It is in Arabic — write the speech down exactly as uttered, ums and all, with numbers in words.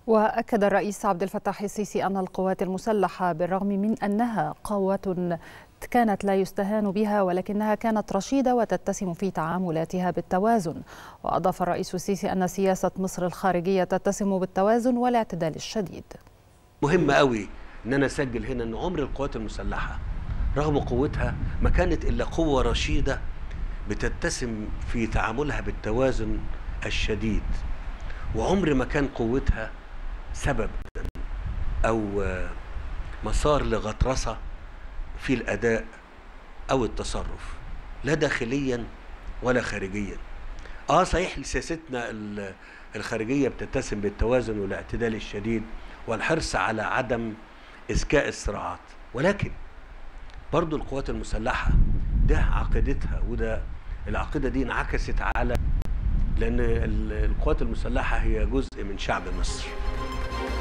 وأكد الرئيس عبد الفتاح السيسي أن القوات المسلحة بالرغم من أنها قوة كانت لا يستهان بها ولكنها كانت رشيدة وتتسم في تعاملاتها بالتوازن. وأضاف الرئيس السيسي أن سياسة مصر الخارجية تتسم بالتوازن والاعتدال الشديد. مهم قوي أن أنا أسجل هنا أن عمر القوات المسلحة رغم قوتها ما كانت إلا قوة رشيدة بتتسم في تعاملها بالتوازن الشديد، وعمر ما كان قوتها سبب أو مسار لغطرسة في الأداء أو التصرف، لا داخليا ولا خارجيا. آه صحيح سياستنا الخارجية بتتسم بالتوازن والاعتدال الشديد والحرص على عدم إسكاء الصراعات، ولكن برضو القوات المسلحة ده عقيدتها، وده العقيدة دي انعكست على، لأن القوات المسلحة هي جزء من شعب مصر.